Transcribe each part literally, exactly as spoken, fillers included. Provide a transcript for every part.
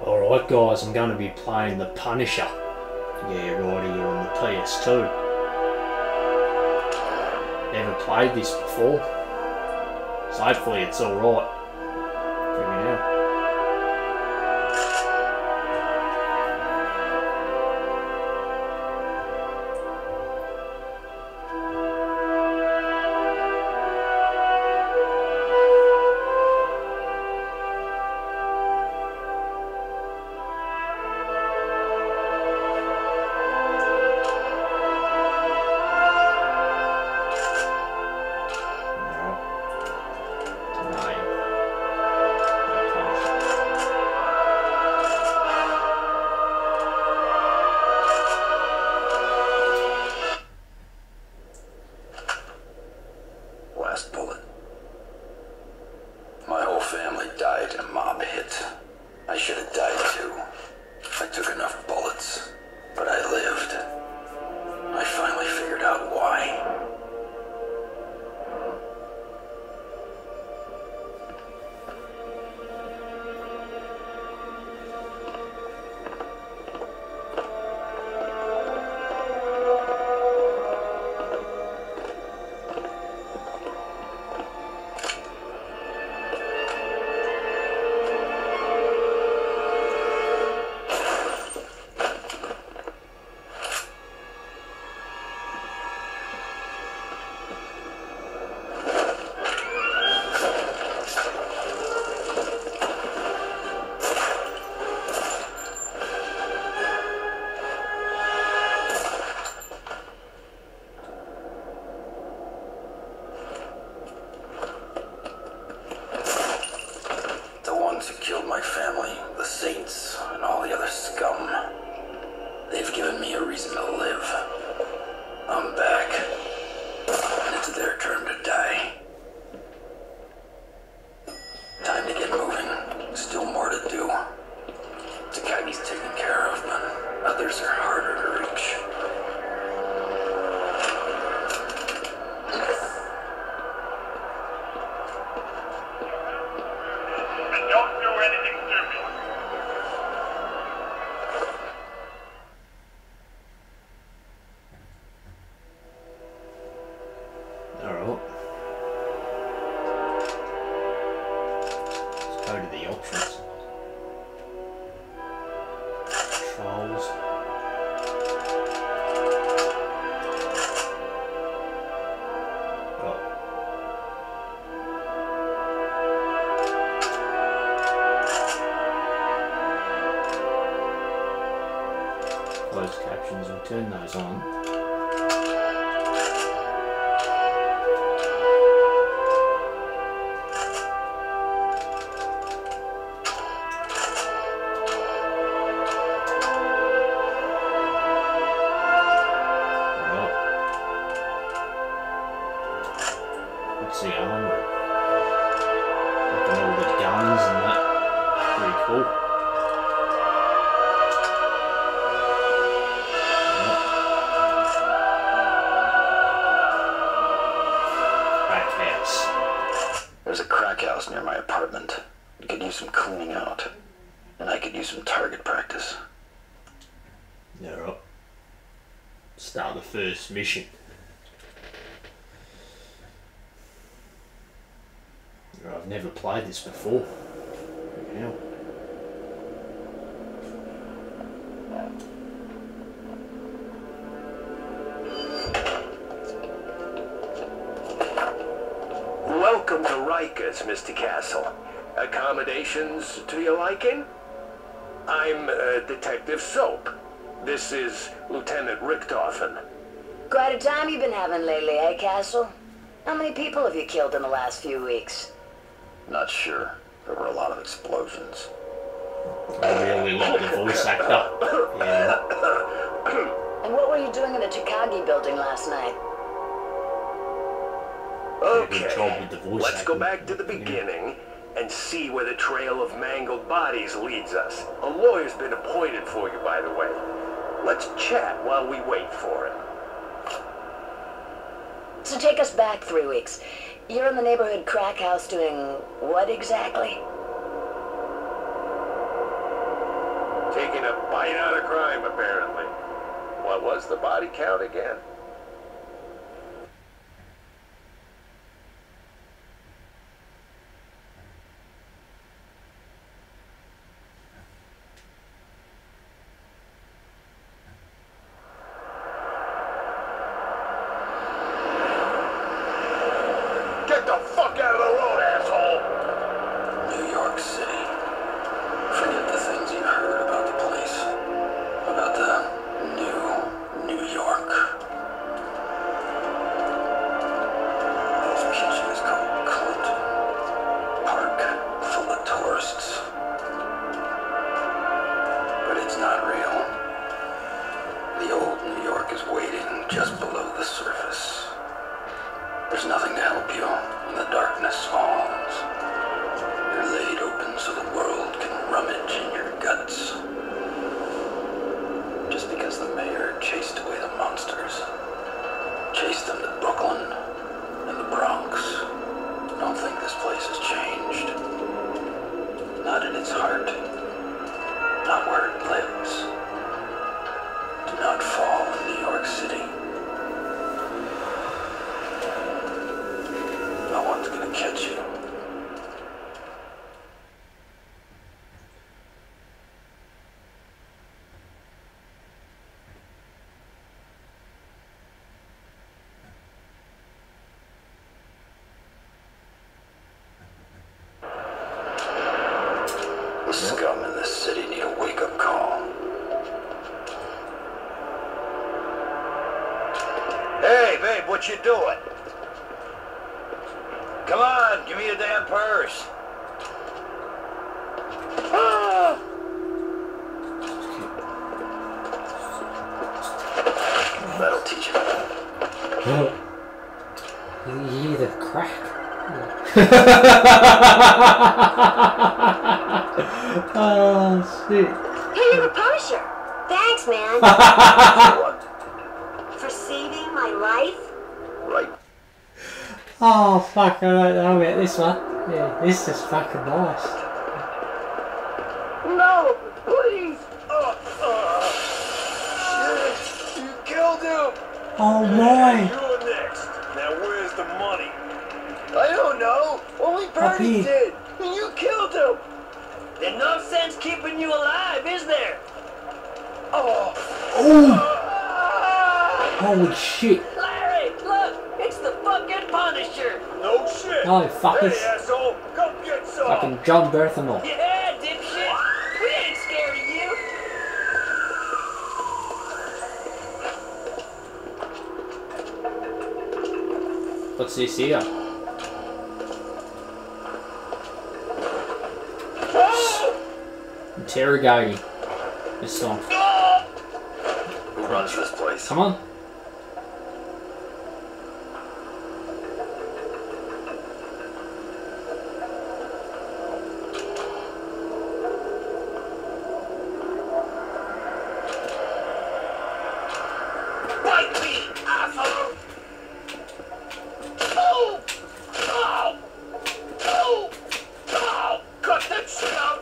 Alright guys, I'm going to be playing The Punisher. Yeah, right here on the P S two. Never played this before. So hopefully it's alright. Here we go. Last bullet. My whole family died in a mob hit. I should have died too. I took enough bullets, but I lived. I finally figured out why. Who killed my family, the Saints, and all the other scum. They've given me a reason to live. I'm back, and it's their turn to die. Time to get moving. Still more to do. Takagi's taken care of, but others are harder to reach. Alright. Let's go to the options. Controls. Got closed captions, we'll turn those on. Let's see, armor. Looking at all the guns and that. Pretty cool. Yep. Crack house. There's a crack house near my apartment. You could use some cleaning out. And I could use some target practice. Alright. Start the first mission. I've never played this before. Yeah. Welcome to Rikers, Mister Castle. Accommodations to your liking? I'm uh, Detective Soap. This is Lieutenant Richtofen. Quite a time you've been having lately, eh, Castle? How many people have you killed in the last few weeks? Not sure. There were a lot of explosions. I really like the voice actor. Yeah. And what were you doing in the Takagi building last night? Okay, with the voice let's go acting. back to the beginning and see where the trail of mangled bodies leads us. A lawyer's been appointed for you, by the way. Let's chat while we wait for him. So take us back three weeks. You're in the neighborhood crack house doing what exactly? apparently. What was the body count again? Get the fuck out of the road, asshole! New York City. Forget the things you heard about the place. About the new New York. This kitchen is called Clinton Park, full of tourists. But it's not real. The old New York is waiting just below the surface. There's nothing to help you when the darkness falls. You're laid open so the world can rummage in your guts. Just because the mayor chased away the monsters, chased them to Brooklyn and the Bronx, don't think this place has changed. Not in its heart. Not where it lives. Do not fall in New York City. No one's gonna catch you. The scum in this city need a wake-up call. Hey, babe, what you doing? Come on, give me your damn purse. Ah! That'll teach you. You hear the crack? Oh shit. Hey, you're a Punisher. Thanks, man. For saving my life. Right. Oh fuck, I don't know about this one. Yeah, this is fucking nice. No, please. Oh, oh. Shit, you killed him. Oh my. You're next. Now where's the money? I don't know. Only Bernie did. And you killed him. There's no sense keeping you alive, is there? Oh. Oh! Ah! Holy shit. Larry, look! It's the fucking Punisher! No shit. Oh fuckers. Hey, asshole. Come get some. Fucking John Berthamel. Yeah, dipshit! We ain't scared of you! What's this here? Interrogating. This song. Who runs this place? Come on. Bite me, asshole. Oh! Oh! Oh! Oh! Cut that shit out.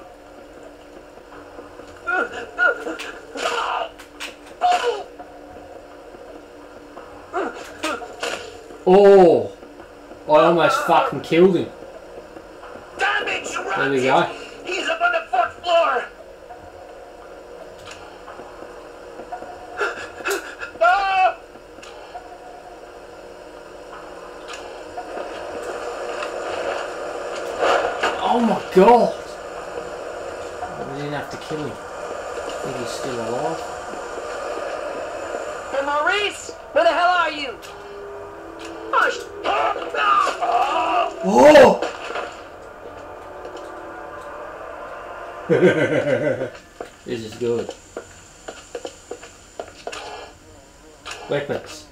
Oh! I almost fucking killed him. Damn it, you There we go. He's up on the fourth floor. Ah! Oh my god! We didn't have to kill him. I think he's still alive. Hey, Maurice! Where the hell are you? Oh, sh- Oh! This is good. Weapons.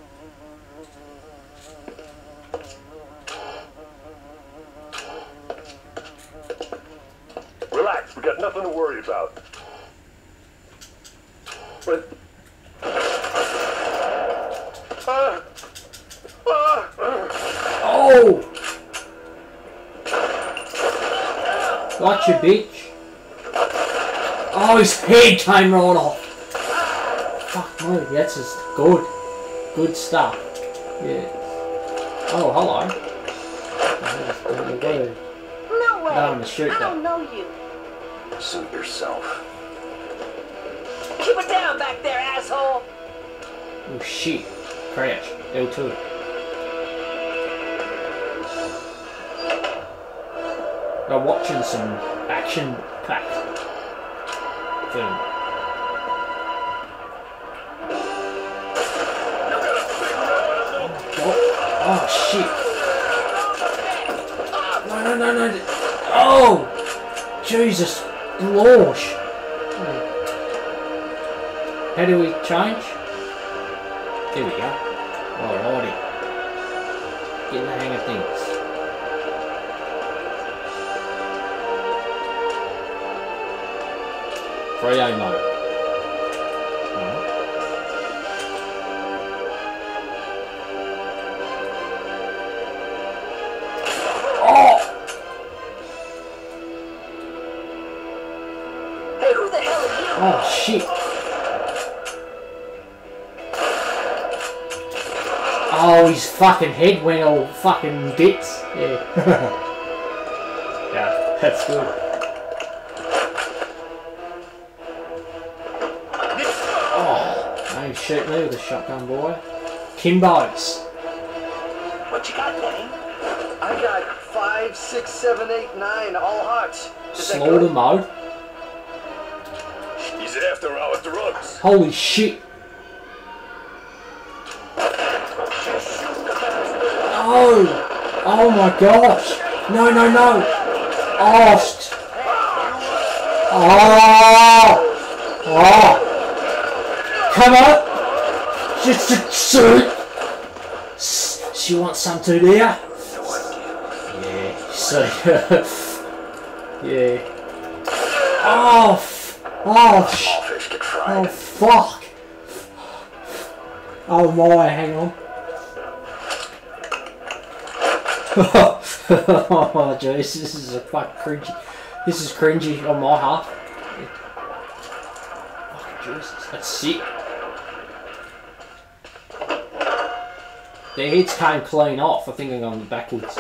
Relax, we got nothing to worry about. But... Uh, uh, Oh! Gotcha, bitch. Oh, his head came right off. Fuck no, that's just good. Good stuff. Yeah. Oh, hello. No way. No, I'm gonna shoot I that. don't know you. Suit yourself. Keep it down back there, asshole. Oh shit. Crouch. L two. We're watching some action-packed film. Oh, oh shit. No, no, no, no. Oh! Jesus. Lorsh. How do we change? There we go. Alrighty. Getting the hang of things. three A mode. Oh! Hey, who the hell are you? Oh shit. Oh, his fucking head went all fucking bits. Yeah. Yeah, that's good. Don't shoot me with a shotgun, boy. Kimbos. What you got, Benny? I got five, six, seven, eight, nine, all hearts. Is that Slaughter good? mode. He's after our drugs. Holy shit. Oh! Oh my gosh! No, no, no! Oh! st- Oh! Oh! Come on! Just a suit! She wants some too, do ya? Yeah, so. Yeah. Oh! F- oh! sh- All fish get Oh fried. fuck! Oh my, hang on. Oh jeez, this is a fuck cringy. This is cringy on my half. Fucking Jesus, that's sick. Their heads came clean off. I think I'm going backwards.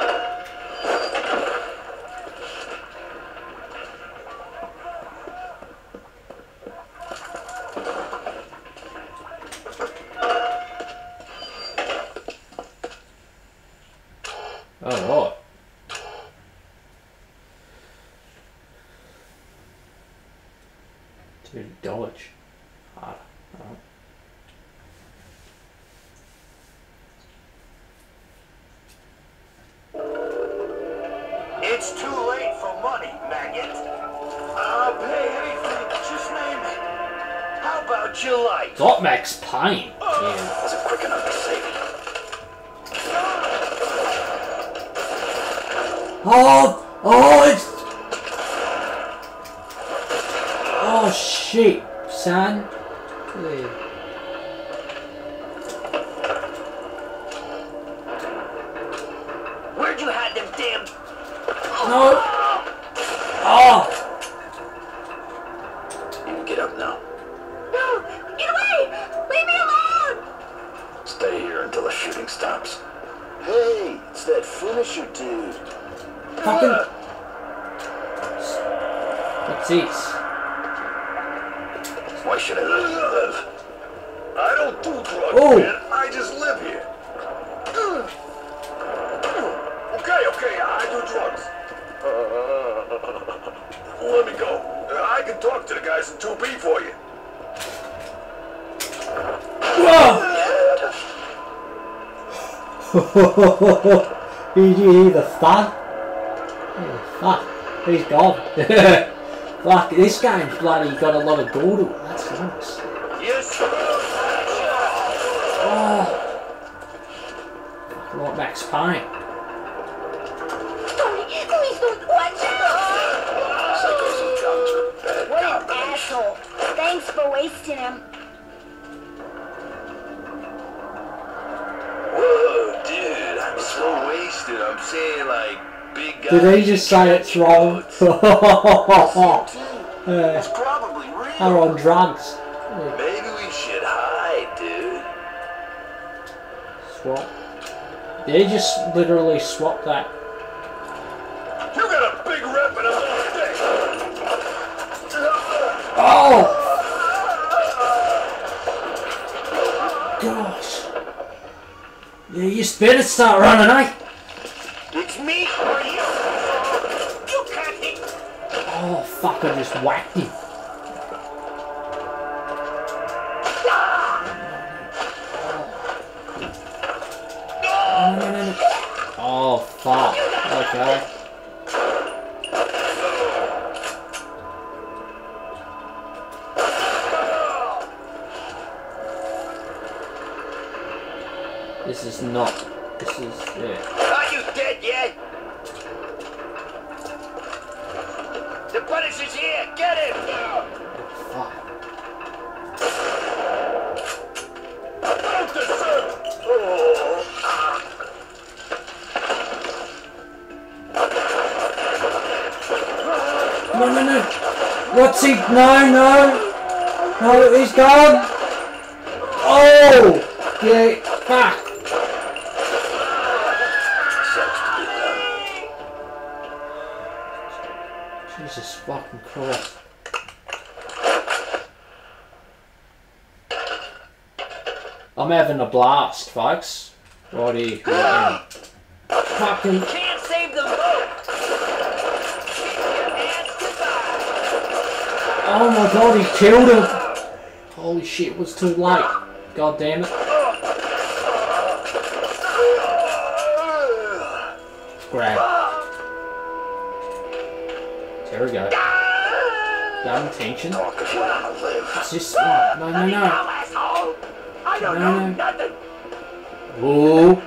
Alright. To dodge. Hard. Alright. It's too late for money, maggot. I'll pay anything, just name it. How about your life? Got Max Payne. Yeah. Wasn't quick enough to save you. Oh! Oh, it's... Oh, shit, son. Yeah. Where'd you hide them damn... No! Oh! You can get up now. No! Get away! Leave me alone! Stay here until the shooting stops. Hey, it's that finisher dude. Fucking... What's this? Why should I let you live? I don't do drugs, Oh. man. I just live here. Okay, okay, I do drugs. Let me go. I can talk to the guys in two B for you. Whoa! Did you hear the thud? Oh, fuck. He's gone. Fuck, this game's bloody got a lot of gore to it. That's nice. Yes, sir. Oh. Fuck, like Max Payne. Please don't watch out! Psychos and guns are a bad What an combination. asshole. Thanks for wasting him. Whoa, dude, I'm so wasted. I'm saying like big guy. Did he just say it's wrong? It's uh, probably real. are on drugs. Maybe we should swap. They just literally swapped that. You got a big rep and a little stick. Oh! Gosh. Yeah, you better start running, eh? It's me or you. You can't hit. Oh, fuck, I just whacked him. No, no, no, no. Oh, fuck. Okay. This is not. This is. Yeah. Are you dead yet? The Punisher's here. Get him. Fuck. Don't deserve. Oh. No, no, no. What's he? No, no. No, he's gone. Oh! Yeah, fuck. Jesus fucking Christ. I'm having a blast, folks. Righty, right now. Fucking. Can't save them both. Oh my god, he killed him! Holy shit, it was too late. God damn it. Grab. There we go. Down tension. Talk if you wanna live. It's just. Oh, no, no, no. Asshole. I don't No, know no. nothing. Whoa.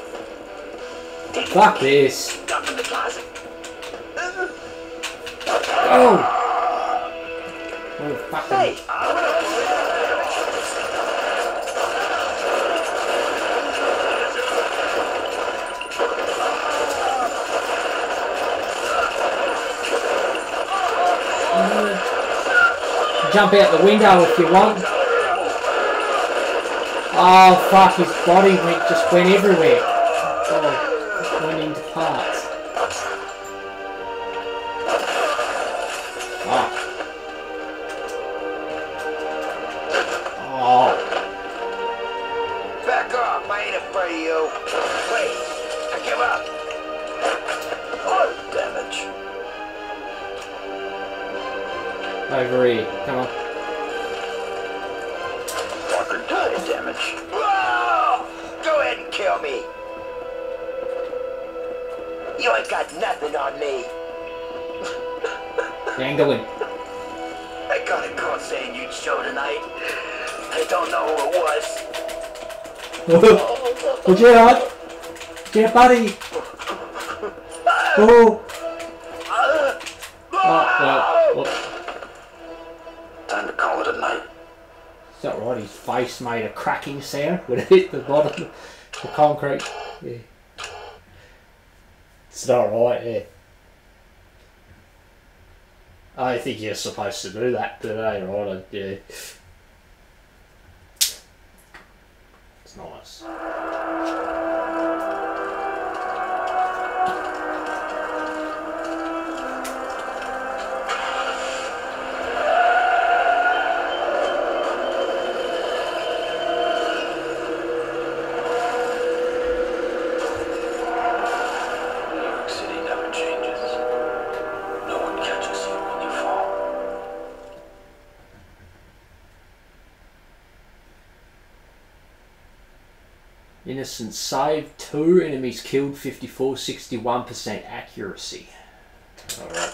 Fuck this. Stuff in the closet. Oh! What the fuck? Hey, I Jump out the window if you want. Oh fuck, his body went, just went everywhere. Oh, went into parts. Oh. Oh. back off. I ain't afraid of you. Wait, I give up. Oh, damage. Over here, come on. Walker died damage. Whoa! Go ahead and kill me. You ain't got nothing on me. Dangling. I got a call saying you'd show tonight. I don't know who it was. Oh, Gerard! Yeah, buddy! Oh! Oh, well, well. Time to call it a night. Is that right? His face made a cracking sound when it hit the bottom of the concrete. Yeah. It's not right, yeah. I don't think you're supposed to do that today, right? Yeah. It's nice. New York City never changes. No one catches you when you fall. Innocent saved, two enemies killed, fifty-four, sixty-one percent accuracy. Alright.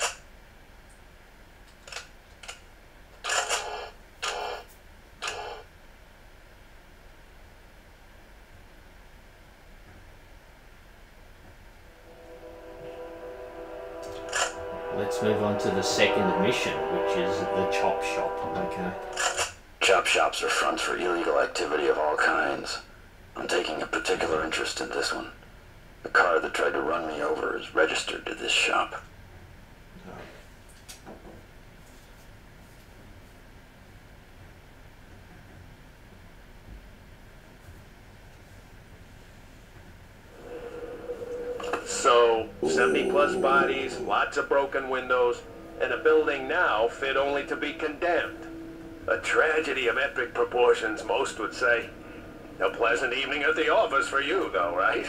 Let's move on to the second mission, which is the chop shop. Okay. Chop shops are fronts for illegal activity of all kinds. I'm taking a particular interest in this one. The car that tried to run me over is registered to this shop. So, seventy plus bodies, lots of broken windows, and a building now fit only to be condemned. A tragedy of epic proportions, most would say. A pleasant evening at the office for you, though, right?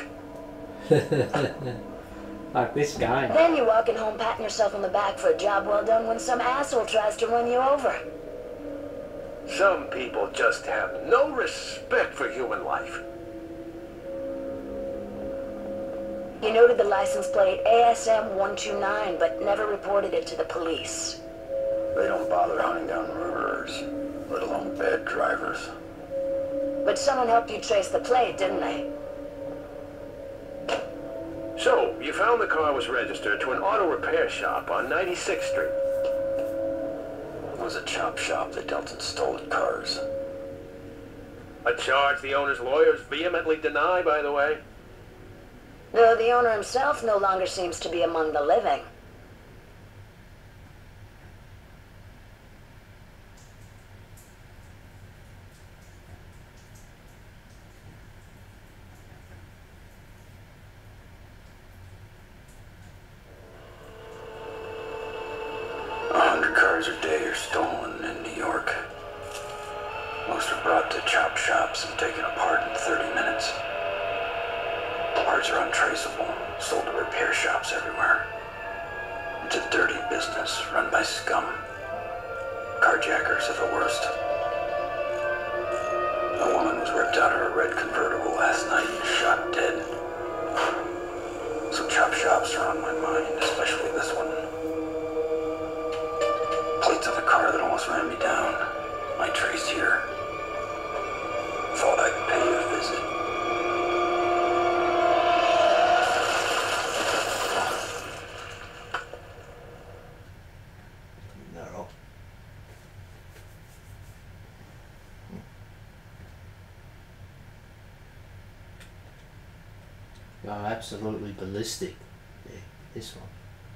Like this guy. Then you're walking home patting yourself on the back for a job well done when some asshole tries to run you over. Some people just have no respect for human life. You noted the license plate A S M one two nine, but never reported it to the police. They don't bother hunting down murderers, let alone bad drivers. But someone helped you trace the plate, didn't they? So, you found the car was registered to an auto repair shop on ninety-sixth Street. It was a chop shop that dealt in stolen cars. A charge the owner's lawyers vehemently deny, by the way. Though the owner himself no longer seems to be among the living. A hundred cars a day are stolen in New York. Most are brought to chop shops and taken apart in thirty minutes. Parts are untraceable, sold to repair shops everywhere. It's a dirty business run by scum. Carjackers are the worst. A woman was ripped out of her red convertible last night and shot dead. So chop shops are on my mind, especially this one. Plates of the car that almost ran me down. I traced here. Thought I'd pay you a visit. No. Oh, absolutely ballistic. Yeah, this one.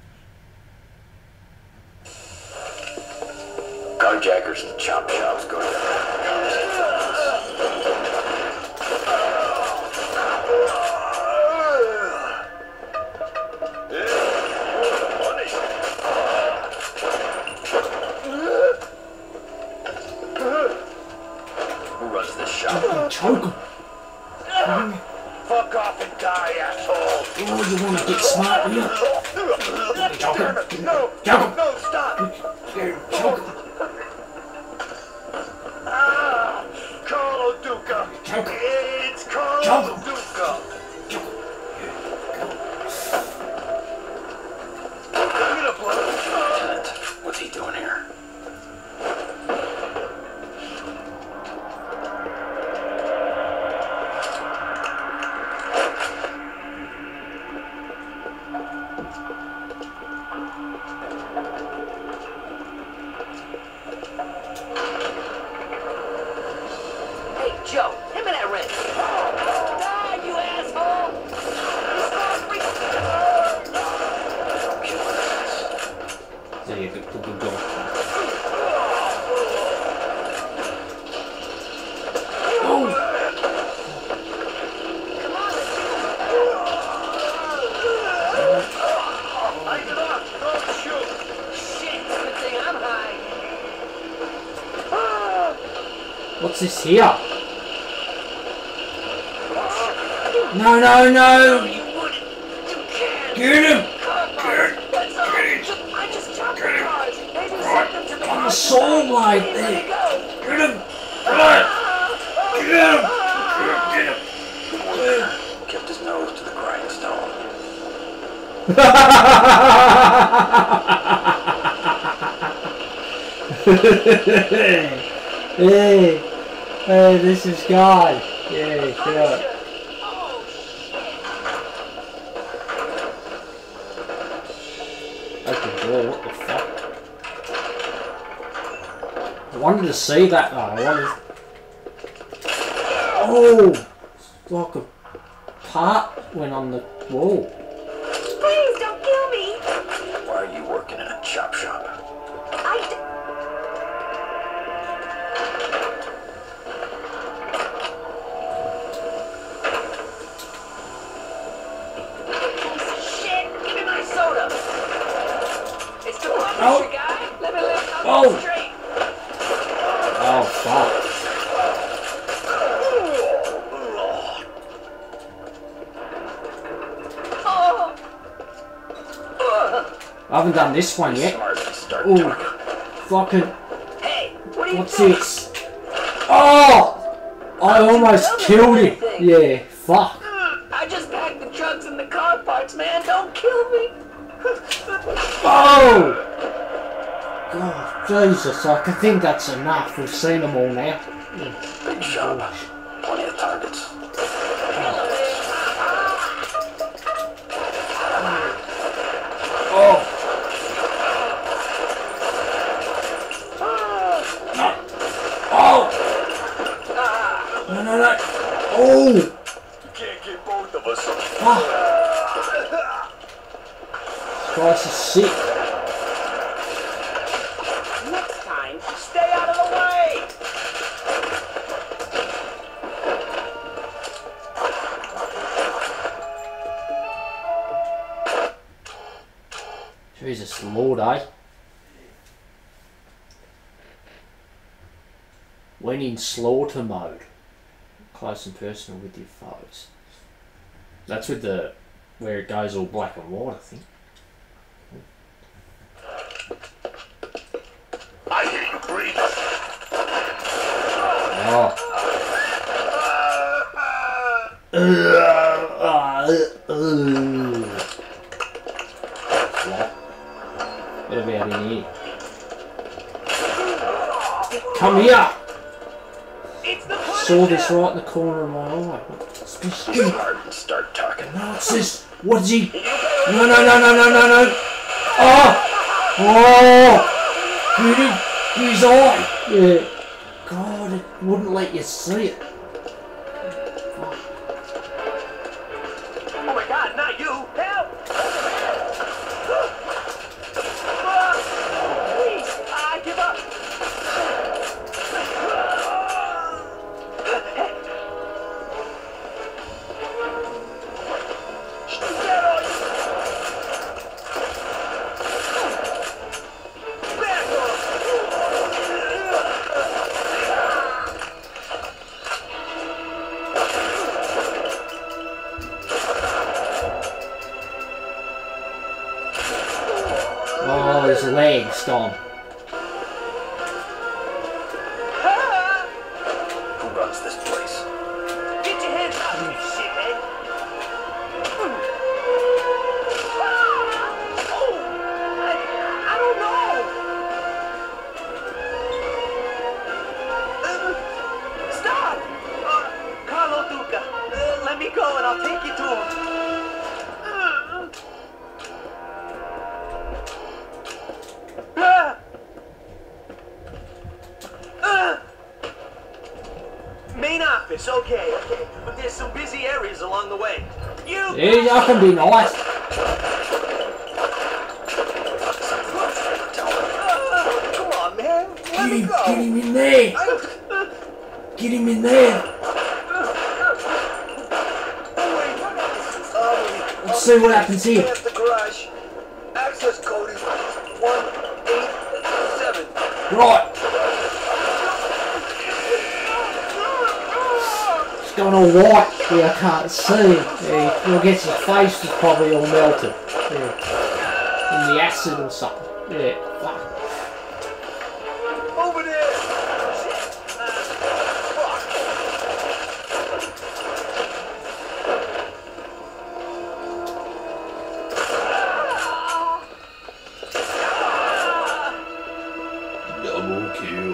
Carjackers and chop shops go together. Who runs this shop? Choke him. Fuck off and die, asshole! Oh, you want to get smart, do you? Choke him. No! Choke him. No, stop! Choke him. Ah! Carlo Duca! Choke him. It's Carlo Choke him. Duca! I'm gonna blow. Lieutenant, what's he doing here? Hey, Joe, him and that wrench. Die, you asshole! Don't kill us. So you could put the door. Come on, let's I get off! Don't shoot! Shit, good thing I'm high. What's this here? No, no, no! You wouldn't. You can't. Get him! Come on. That's all. Just, I just chopped the cars. Maybe send them to me. On the saw blade Let there! me go. Get him! Right. Get him! Get him! Warrior kept his nose to the grindstone. Hey! Hey, this is God! Yeah, get up. Oh, shit. Open door, what the fuck? I wanted to see that though, I wanted... Oh! It's like a part went on the wall. Please don't kill me! Why are you working in a chop shop? I d Oh. guy. Let me lift up Oh. straight. Oh, fuck. Oh. I haven't done this one Be yet. smart and start Ooh. talking. Fucking. Hey, what are you What's doing? this? Oh! I almost killed him. Yeah, fuck. I just packed the drugs and the car parts, man. Don't kill me. Oh! God, Jesus, I can think that's enough. We've seen them all now. Big shop. Plenty of targets. Oh! Oh! No, no, no! Oh! Can't get both of us. Fuck! This guy's is sick. Next time, stay out of the way. Jesus Lord, eh? When in slaughter mode, close and personal with your foes. That's with the where it goes all black and white, I think. I hear you breathing. Oh. What about in here? Come here! It's the Saw this right in the corner of my eye. What's Be this? smart and start talking. What's this? What is he? No, no, no, no, no, no, no! Oh! Oh! Get him! His eye! Yeah. God, it wouldn't let you see it. Oh my God, not you! Help! Please, I give up. Oh, his leg's gone. Who runs this place? Get your hands up, you shithead. Oh, I, I don't know. Uh, stop! Uh, Carlo Duca, uh, let me go and I'll take you to him. Uh, uh, Main office, okay, okay. But there's some busy areas along the way. You Yeah, I can be nice. Tell me. Uh, come on, man. Let Get me him, go. get him in there. Get him in there. Let's see what happens here. Past the garage. Access code is one eight seven. Right. It's going all white. Yeah, I can't see. Yeah, you'll get your face is probably all melted. Yeah. In the acid or something. Yeah. Fuck. Over there. Double kill.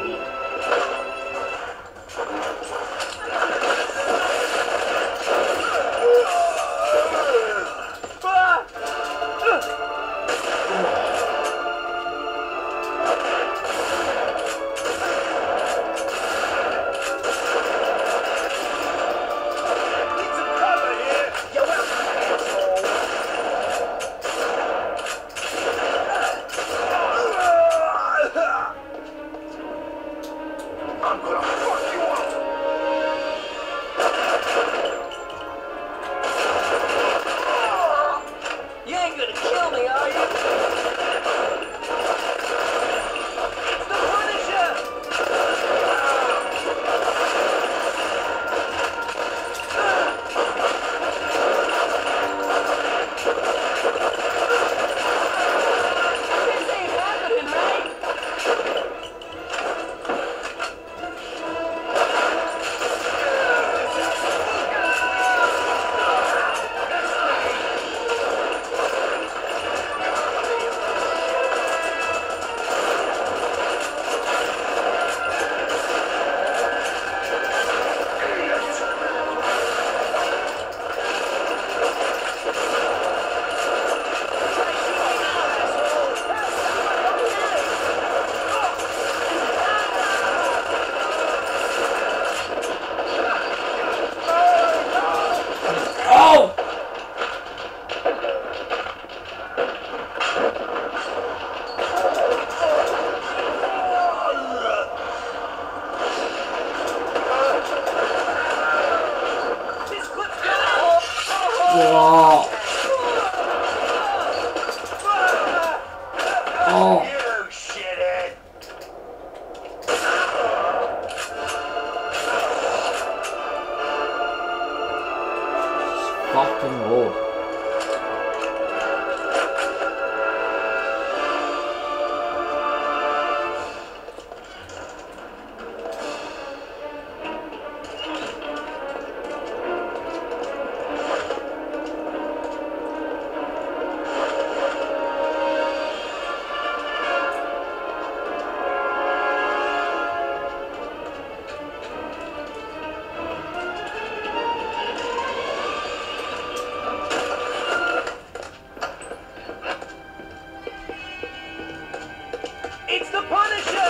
It's the Punisher!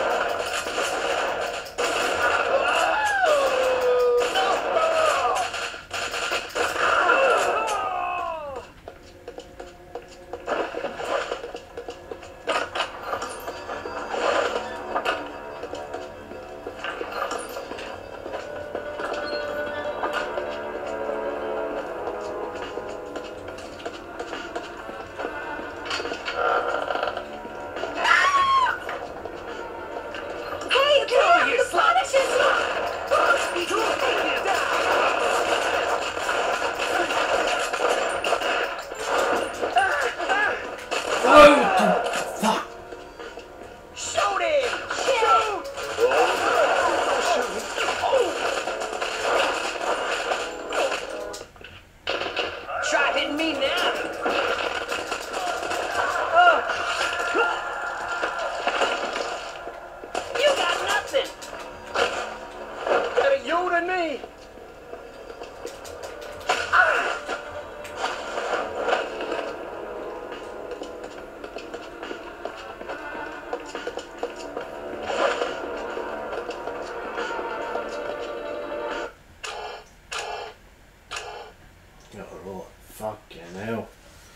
Oh, fucking hell.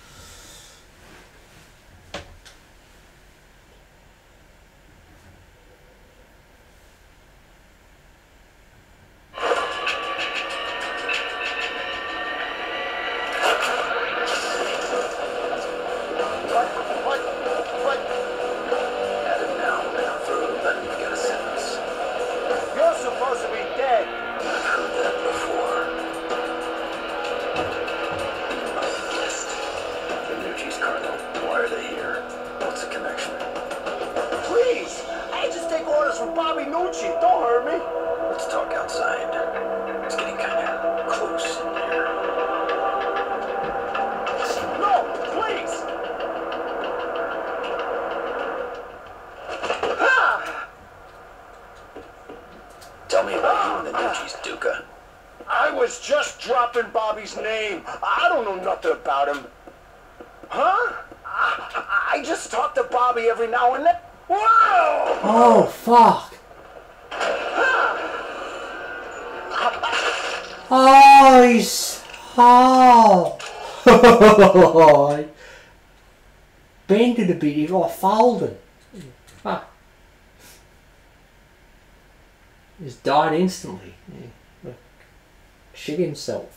Name. I don't know nothing about him. Huh? I, I just talk to Bobby every now and then. Whoa! Oh, fuck. Oh, he's... Oh. Bended a bit, he got folded. Fuck. He's died instantly. Yeah. Shit himself.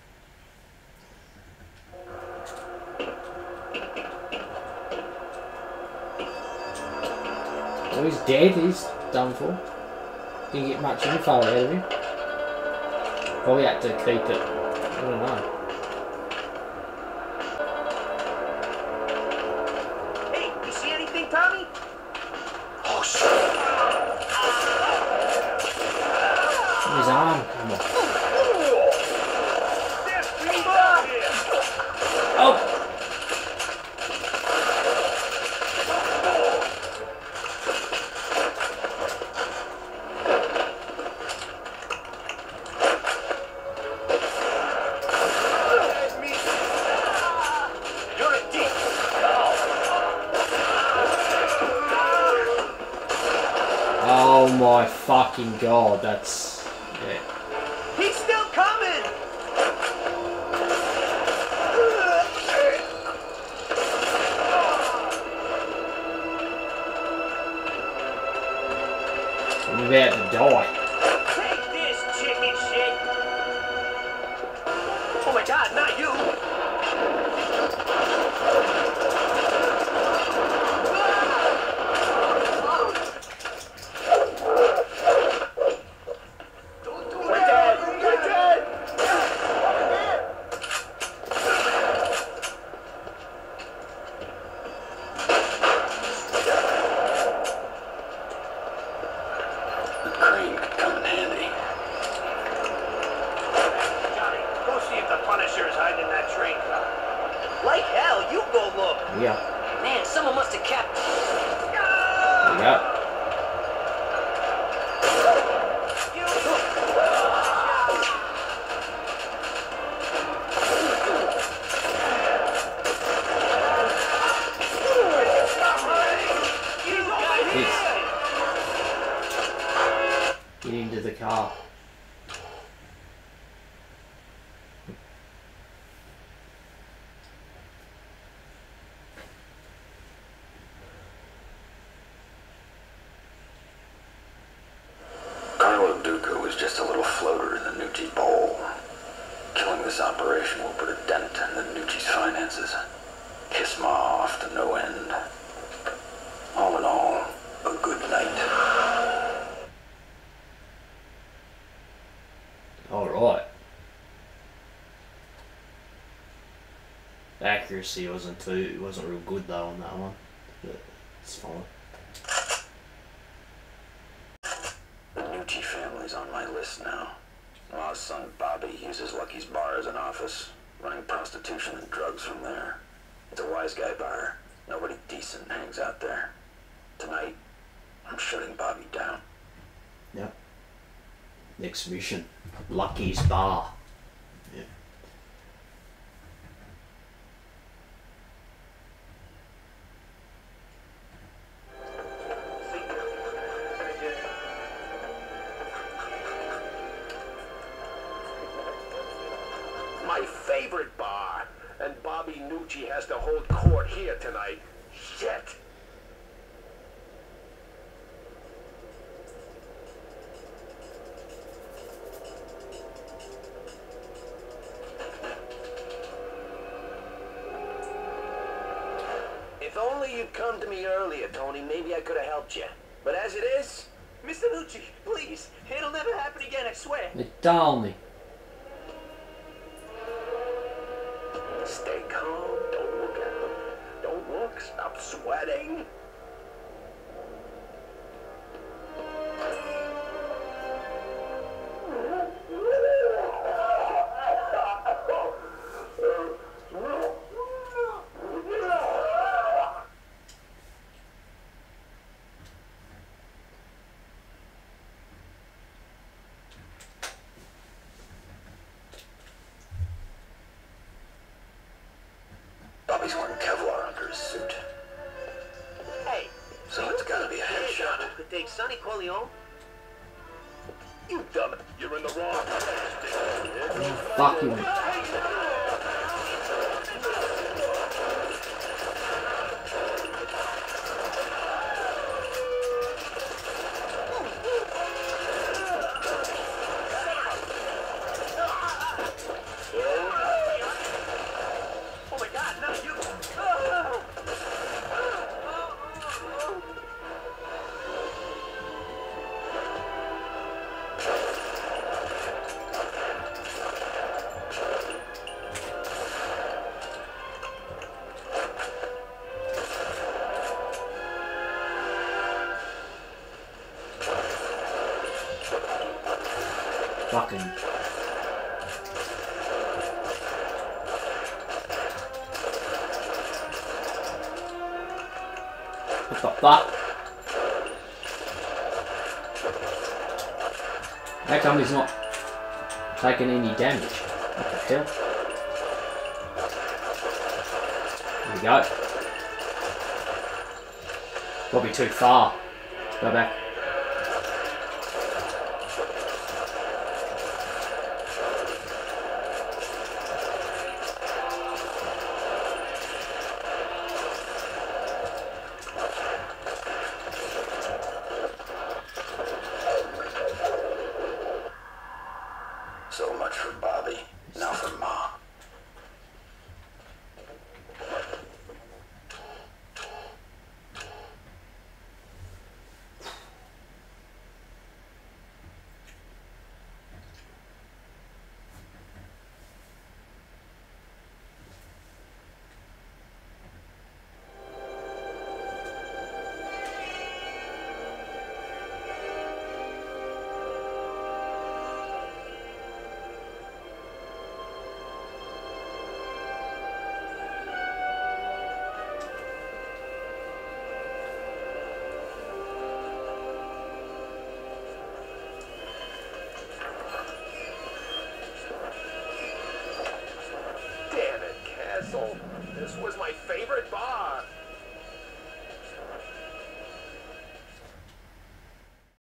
Oh, he's dead, he's done for. Didn't get much info out of him. Probably had to keep it. I don't know. Hey, you see anything, Tommy? Oh, shit. His arm, come on. Oh! Oh my fucking god, that's... yeah. He's still coming! I'm about to die. Take this, chicken shit! Oh my god, not you! Yeah. Man, someone must have kept... Yeah. You got Yes. Get into the car. Carlo Duca was just a little floater in the Nucci bowl. Killing this operation will put a dent in the Nucci's finances. Kiss Ma off to no end. All in all, a good night. Alright. The accuracy wasn't too, wasn't real good though on that one. But it's fine. The Nucci family's on my list now. Ma's son Bobby uses Lucky's bar as an office, running prostitution and drugs from there. It's a wise guy bar. Nobody decent hangs out there. Tonight, I'm shutting Bobby down. Yep. Next mission. Lucky's Bar. Yeah. My favorite bar. And Bobby Nucci has to hold court here tonight. Shit. If only you'd come to me earlier, Tony, maybe I could have helped you. But as it is, Mister Nucci, please. It'll never happen again, I swear. Tell me. stay calm, don't look at them. Don't look, stop sweating. Bobby's wearing Kevlar under his suit. Hey, So it's gotta be a headshot. could take Sonny Corleone. You dumb it. You're in the wrong place. Fuck you. Oh my God, no, you. Fucking. What the fuck? How come he's not taking any damage? What the hell? There we go. Probably too far. Go back. So much for Bobby. Now for Ma. Damn it, Castle. This was my favorite bar.